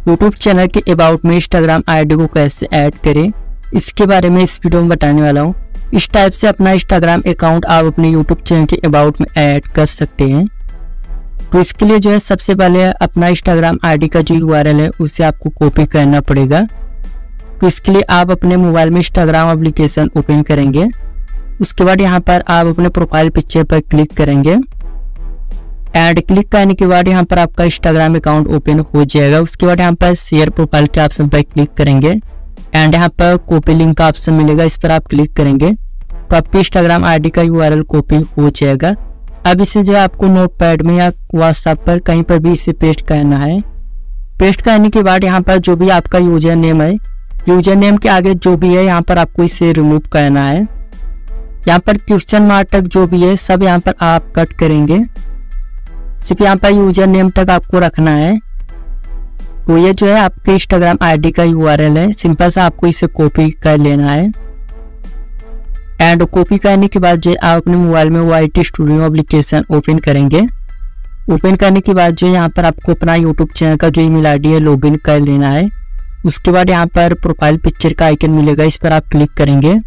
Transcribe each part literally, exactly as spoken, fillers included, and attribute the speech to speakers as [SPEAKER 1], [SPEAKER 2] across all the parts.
[SPEAKER 1] YouTube channel के about में Instagram ID को कैसे ऐड करें, इसके बारे में इस वीडियो में बताने वाला हूँ। इस टाइप से अपना इंस्टाग्राम अकाउंट आप अपने यूट्यूब चैनल के अबाउट में ऐड कर सकते हैं। तो इसके लिए जो है सबसे पहले अपना इंस्टाग्राम आईडी का जो यूआरएल है उसे आपको कॉपी करना पड़ेगा। तो इसके लिए आप अपने मोबाइल में इंस्टाग्राम एप्लीकेशन ओपन करेंगे। उसके बाद यहाँ पर आप अपने प्रोफाइल पिक्चर पर क्लिक करेंगे एंड क्लिक करने के बाद यहाँ पर आपका इंस्टाग्राम अकाउंट ओपन हो जाएगा। उसके बाद यहाँ पर शेयर प्रोफाइल के ऑप्शन पर क्लिक करेंगे एंड यहाँ पर कॉपी लिंक का ऑप्शन मिलेगा, इस पर आप क्लिक करेंगे तो आपकी इंस्टाग्राम आईडी का यूआरएल कॉपी हो जाएगा। अब इसे जो है आपको नोटपैड में या व्हाट्सएप पर कहीं पर भी इसे पेस्ट करना है। पेस्ट करने के बाद यहाँ पर जो भी आपका यूजर नेम है, यूजर नेम के आगे जो भी है यहाँ पर आपको इसे रिमूव करना है। यहाँ पर क्वेश्चन मार्क तक जो भी है सब यहाँ पर आप कट करेंगे, सिर्फ यहाँ पर यूजर नेम तक आपको रखना है। तो ये जो है आपके इंस्टाग्राम आईडी का यूआरएल है, सिंपल सा आपको इसे कॉपी कर लेना है। एंड कॉपी करने के बाद जो आप अपने मोबाइल में वाईटी स्टूडियो एप्लीकेशन ओपन करेंगे। ओपन करने के बाद जो यहाँ पर आपको अपना यूट्यूब चैनल का जो ईमेल आईडी है लॉगिन कर लेना है। उसके बाद यहाँ पर प्रोफाइल पिक्चर का आइकन मिलेगा, इस पर आप क्लिक करेंगे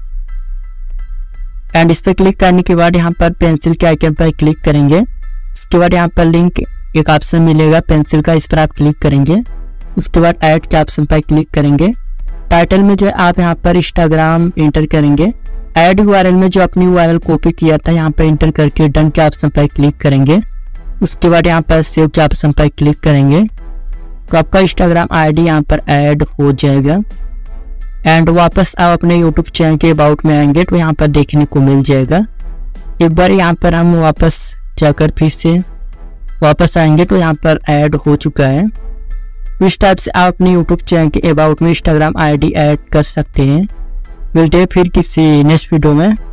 [SPEAKER 1] एंड इस पर क्लिक करने के बाद यहाँ पर पेंसिल के आइकन पर क्लिक करेंगे। उसके बाद यहाँ पर लिंक एक ऑप्शन मिलेगा पेंसिल का, इस पर आप क्लिक करेंगे। उसके बाद ऐड के ऑप्शन पर क्लिक करेंगे। टाइटल में जो है आप यहाँ पर इंस्टाग्राम इंटर करेंगे। ऐड यूआरएल में जो अपनी यूआरएल कॉपी किया था यहाँ पर इंटर करके डन के ऑप्शन पर क्लिक करेंगे। उसके बाद यहाँ पर सेव के ऑप्शन पर क्लिक करेंगे तो आपका इंस्टाग्राम आईडी यहाँ पर ऐड हो जाएगा। एंड वापस आप अपने यूट्यूब चैनल के अबाउट में आएंगे तो यहाँ पर देखने को मिल जाएगा। एक बार यहाँ पर हम वापस जाकर फिर से वापस आएंगे तो यहाँ पर ऐड हो चुका है। इस टाइप से आप अपने यूट्यूब चैनल के अबाउट में इंस्टाग्राम आईडी ऐड कर सकते हैं। मिलते हैं फिर किसी नेक्स्ट वीडियो में।